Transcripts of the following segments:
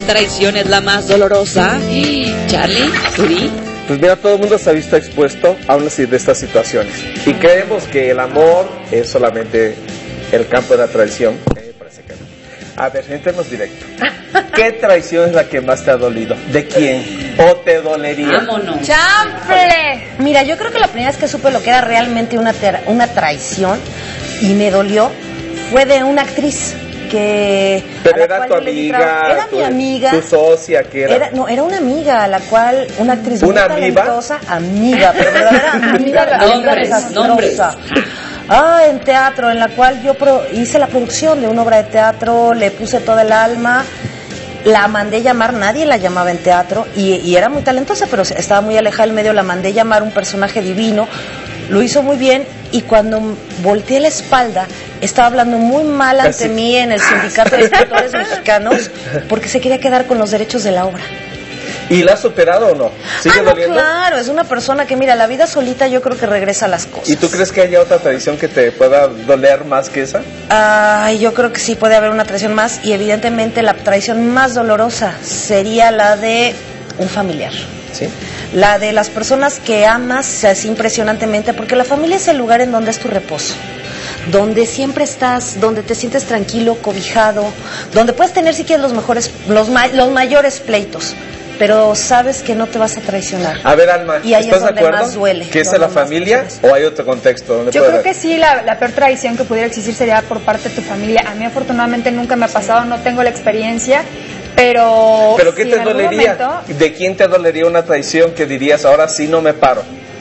traición es la más dolorosa? Charlie, Turi. Pues mira, todo el mundo se ha visto expuesto a una de estas situaciones. Y creemos que el amor es solamente el campo de la traición. Me parece que no. A ver, entremos directo. ¿Qué traición es la que más te ha dolido? ¿De quién? ¿O te dolería? Vámonos. ¡Chanfle! Mira, yo creo que la primera vez que supe lo que era realmente una traición y me dolió fue de una actriz que... Pero era tu amiga, era mi amiga. Tu socia, que era... No, era una amiga a la cual, una actriz muy ¿Una amiga? talentosa, amiga, pero verdadera amiga, Nombres. En teatro, en la cual yo hice la producción de una obra de teatro, le puse toda el alma, la mandé llamar, nadie la llamaba en teatro, y era muy talentosa, pero estaba muy alejada del medio, la mandé llamar, un personaje divino, lo hizo muy bien, y cuando volteé la espalda, estaba hablando muy mal ante mí en el Sindicato de Escritores Mexicanos, porque se quería quedar con los derechos de la obra. ¿Y la has superado o no? ¿Sigue doliendo? Claro, es una persona que, mira, la vida solita yo creo que regresa a las cosas. ¿Y tú crees que haya otra tradición que te pueda doler más que esa? Yo creo que sí puede haber una traición más, y evidentemente la traición más dolorosa sería la de un familiar. ¿Sí? La de las personas que amas así impresionantemente, porque la familia es el lugar en donde es tu reposo, donde siempre estás, donde te sientes tranquilo, cobijado, donde puedes tener si quieres los mayores pleitos, pero sabes que no te vas a traicionar. A ver, Alma, y ahí ¿estás es donde de acuerdo? más duele, ¿Que es la familia o hay otro contexto? Donde yo creo que sí, la peor traición que pudiera existir sería por parte de tu familia. A mí afortunadamente nunca me ha pasado, no tengo la experiencia, pero ¿qué si te dolería? ¿De quién te dolería una traición que dirías, ahora sí no me paro?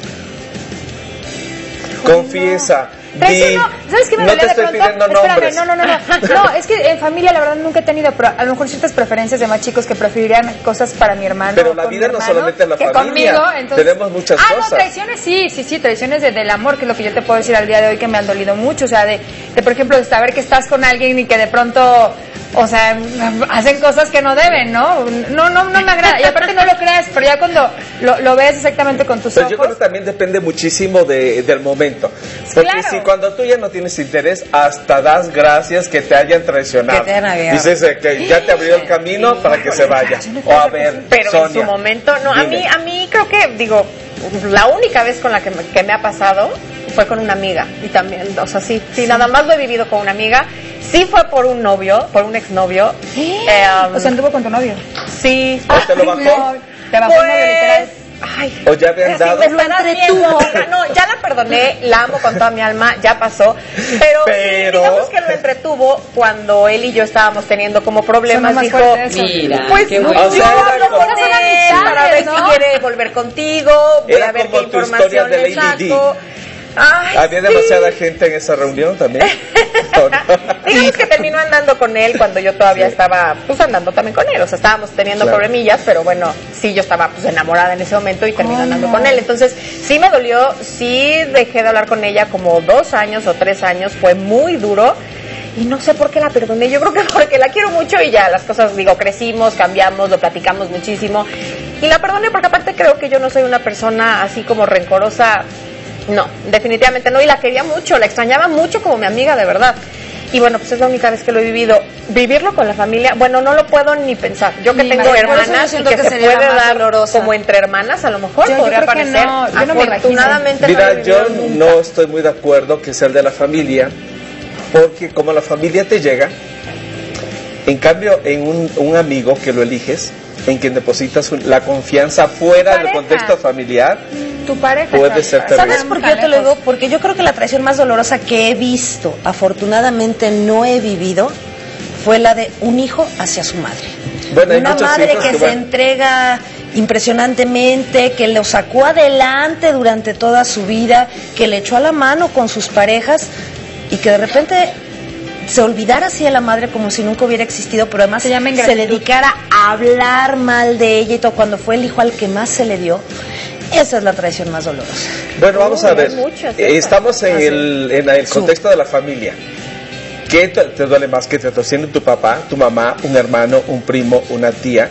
Confiesa. ¿Sabes qué me no duele te de estoy pronto? pidiendo nombres. No, es que en familia la verdad nunca he tenido, pero a lo mejor ciertas preferencias de más chicos que preferirían cosas para mi hermano. Pero la vida no solamente es la familia, conmigo, entonces... tenemos muchas cosas. No, traiciones sí, traiciones del amor, que es lo que yo te puedo decir al día de hoy que me han dolido mucho, o sea, de por ejemplo, de saber que estás con alguien y que de pronto, o sea, hacen cosas que no deben, ¿no? No me agrada, y aparte no lo crees, pero ya cuando lo ves exactamente con tus ojos... Yo creo que también depende muchísimo del momento, porque claro. Si cuando tú ya no tienes interés, hasta das gracias que te hayan traicionado. Que te hayan agregado. Dices que ya te abrió el camino para que se vaya. O a ver, pero Sonia, en su momento, no, dime. a mí creo que, digo, la única vez con la que me ha pasado fue con una amiga, y también, o sea, sí, nada más lo he vivido con una amiga, sí fue por un novio, por un exnovio. O sea, anduvo con tu novio. Sí. ¿O te lo bajó? Te bajó el novio literal. Ay, ¿O ya habían dado? me estarás viendo. No, ya la perdoné, la amo con toda mi alma, ya pasó. Pero digamos que lo entretuvo cuando él y yo estábamos teniendo como problemas. Dijo, mira, pues qué yo bueno. hablo con él para ver ¿no? si quiere volver contigo, voy Era a ver como qué tu historia información de le Lady saco. Ay, ¿Había demasiada gente en esa reunión también? ¿O no? Digamos que terminó andando con él cuando yo todavía estaba pues andando también con él, o sea, estábamos teniendo problemillas, pero bueno, sí, yo estaba pues enamorada en ese momento y terminó andando con él, entonces sí me dolió, sí dejé de hablar con ella como 2 años o 3 años, fue muy duro. Y no sé por qué la perdoné, yo creo que porque la quiero mucho y ya las cosas, digo, crecimos, cambiamos, lo platicamos muchísimo. Y la perdoné porque aparte creo que yo no soy una persona así como rencorosa, no, definitivamente no. Y la quería mucho, la extrañaba mucho como mi amiga, de verdad. Y bueno, pues es la única vez que lo he vivido. Vivirlo con la familia, bueno, no lo puedo ni pensar. Yo que tengo hermanas y que se puede dar dolorosa. como entre hermanas, a lo mejor Yo podría creo que parecer. no, yo no me imagino. Afortunadamente Mira, no lo he yo vivido nunca. no estoy muy de acuerdo que sea el de la familia, porque como la familia te llega, en cambio en un amigo que lo eliges, en quien depositas la confianza fuera del contexto familiar, Tu pareja. puede ser terrible. ¿Sabes por qué yo te lo digo? Porque yo creo que la traición más dolorosa que he visto, afortunadamente no he vivido, fue la de un hijo hacia su madre. Bueno, hay Una muchos madre hijos que se entrega impresionantemente, que lo sacó adelante durante toda su vida, que le echó a la mano con sus parejas y que de repente se olvidara así de la madre como si nunca hubiera existido, pero además se dedicara a hablar mal de ella y todo, cuando fue el hijo al que más se le dio. Esa es la traición más dolorosa. Bueno, vamos a ver. muchas, Estamos en el contexto de la familia. ¿Qué te duele más? ¿Que te traicionen tu papá, tu mamá, un hermano, un primo, una tía?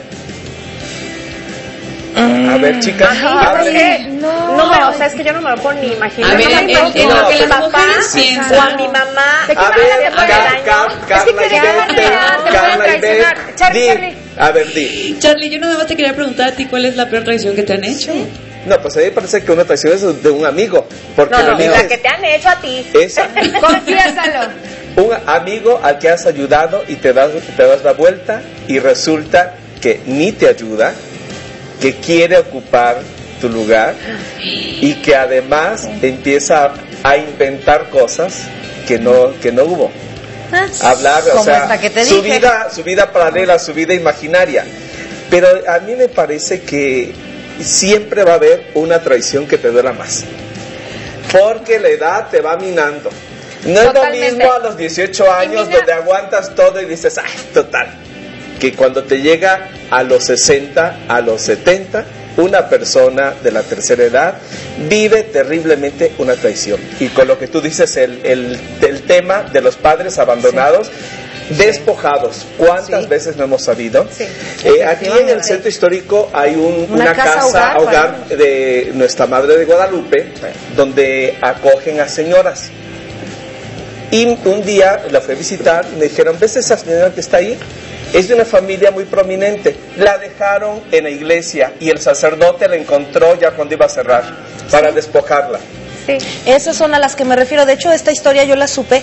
A ver, chicas, hablen. O sea, es que yo no me lo puedo ni imaginar. A ver, en lo que las mi papá mujeres piensan. o a mi mamá. A ver, Carla y Beth, Carla y Beth, A ver, di. Charlie, yo nada más te quería preguntar a ti cuál es la peor traición que te han hecho. No, pues a mí me parece que una traición es de un amigo. Porque el No, amigo la que te han hecho a ti. esa. Confiésalo. Un amigo al que has ayudado y te das la vuelta y resulta que ni te ayuda, que quiere ocupar tu lugar y que además empieza a inventar cosas que no hubo. Hablar, o Como sea, esta que te su dije. vida paralela, su vida imaginaria. Pero a mí me parece que siempre va a haber una traición que te duela más. Porque la edad te va minando. No es lo Totalmente. mismo a los 18 años mira- donde aguantas todo y dices, ay, total. Que cuando te llega a los 60, a los 70, una persona de la tercera edad vive terriblemente una traición. Y con lo que tú dices, el tema de los padres abandonados, despojados. ¿Cuántas Sí. veces no hemos sabido? Sí. Aquí en el centro histórico hay una casa casa hogar, hogar de Nuestra Madre de Guadalupe, donde acogen a señoras. Y un día la fui a visitar y me dijeron, ¿ves esa señora que está ahí? Es de una familia muy prominente. La dejaron en la iglesia y el sacerdote la encontró ya cuando iba a cerrar para despojarla. Sí. Esas son a las que me refiero. De hecho, esta historia yo la supe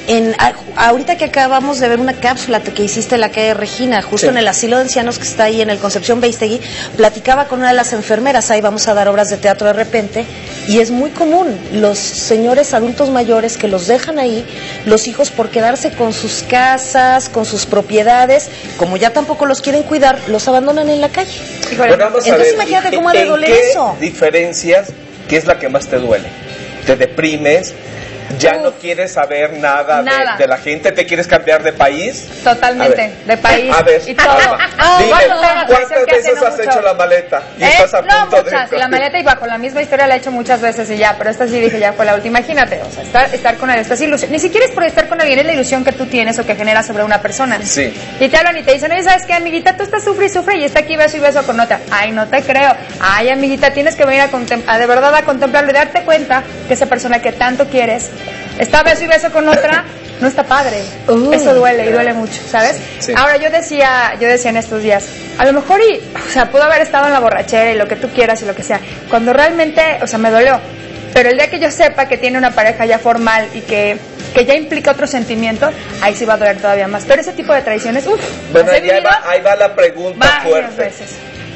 ahorita que acabamos de ver una cápsula que hiciste en la calle Regina, justo Sí. en el asilo de ancianos que está ahí en el Concepción Beistegui. Platicaba con una de las enfermeras, ahí vamos a dar obras de teatro de repente, y es muy común los señores adultos mayores que los dejan ahí, los hijos por quedarse con sus casas, con sus propiedades, como ya tampoco los quieren cuidar, los abandonan en la calle. Híjole, Pero vamos a Entonces ver, imagínate cómo ha de ¿en doler qué eso? diferencias, qué es la que más te duele? ¿Te deprimes? ¿Ya no quieres saber nada, Nada. de la gente? ¿Te quieres cambiar de país? Totalmente, A ver. de país A ver, y todo. Alma, dime, Bueno, una traición ¿cuántas que hace veces no has mucho. hecho la maleta? Y estás a No, punto muchas. de... La maleta y bajo la misma historia la he hecho muchas veces y ya, pero esta sí dije ya fue la última. Imagínate, o sea, estar con él, estás ilusión. Ni siquiera es por estar con alguien, es la ilusión que tú tienes o que generas sobre una persona. Sí. Y te hablan y te dicen, oye, ¿sabes qué, amiguita? Tú estás sufre y sufre y está aquí beso y beso con otra. Ay, no te creo. Ay, amiguita, tienes que venir a de verdad a contemplarlo y darte cuenta que esa persona que tanto quieres está beso y beso con otra. No está padre. Eso duele y duele mucho, ¿sabes? Sí. Ahora yo decía en estos días, a lo mejor o sea, pudo haber estado en la borrachera y lo que tú quieras y lo que sea, cuando realmente, o sea, me dolió. Pero el día que yo sepa que tiene una pareja ya formal y que ya implica otro sentimiento, ahí sí va a doler todavía más. Pero ese tipo de traiciones, Bueno, las he vivido ahí va la pregunta varias fuerte. veces.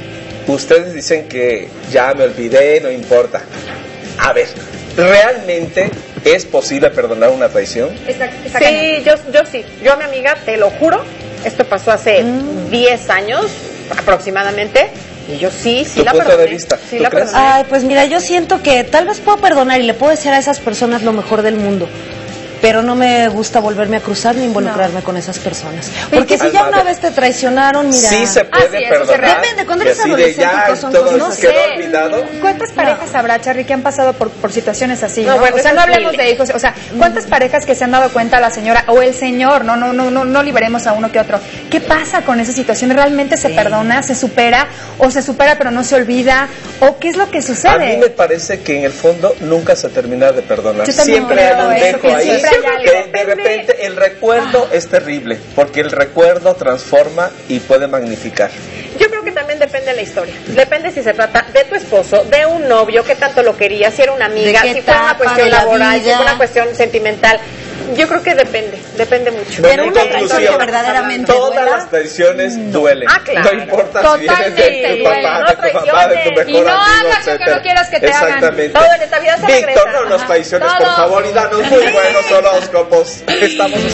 Ustedes dicen que ya me olvidé, no importa. A ver, ¿realmente es posible perdonar una traición? Está cañón. Sí, yo sí. Yo a mi amiga, te lo juro, esto pasó hace 10 años aproximadamente, y yo sí ¿Tu la punto perdoné. de vista? Sí ¿Tú la crees? perdoné. Ay, pues mira, yo siento que tal vez puedo perdonar y le puedo decir a esas personas lo mejor del mundo, pero no me gusta volverme a cruzar ni involucrarme con esas personas. Porque si ya Alma, una vez te traicionaron, mira... Sí se puede sí, eso se perdonar. Depende, cuando Y eres así de adolescente, ya pues son todo cosas- No quedó sé. olvidado. ¿Cuántas parejas habrá, Charly, que han pasado por situaciones así? No, ¿no? bueno, O sea, eso no es hablemos miles. de hijos. O sea, ¿cuántas parejas que se han dado cuenta la señora o el señor? No liberemos a uno que otro. ¿Qué pasa con esa situación? ¿Realmente se perdona, se supera o se supera pero no se olvida? ¿O qué es lo que A mí sucede? me parece que en el fondo nunca se termina de perdonar. Yo también Siempre creo hay un eso, dejo que ahí siempre hay que algo. de repente el recuerdo es terrible, porque el recuerdo transforma y puede magnificar. Yo creo que también depende de la historia. Depende si se trata de tu esposo, de un novio, qué tanto lo quería, si era una amiga, ¿De qué si fue una etapa cuestión de la laboral, si vida? fue una cuestión sentimental. Yo creo que depende mucho. Bueno, Pero en una conclusión, traición que verdaderamente todas duela, las traiciones duelen. Ah, claro. No importa si Totalmente vienes de tu duelen. papá, No de tu mamá, de tu traiciones. Y mejor no amigo, hagas lo que etcétera. no quieras que te hagan. Exactamente. Todo en esta vida se Víctor, regresa. no nos traiciones, por Todo. favor, y danos muy buenos horóscopos. Estamos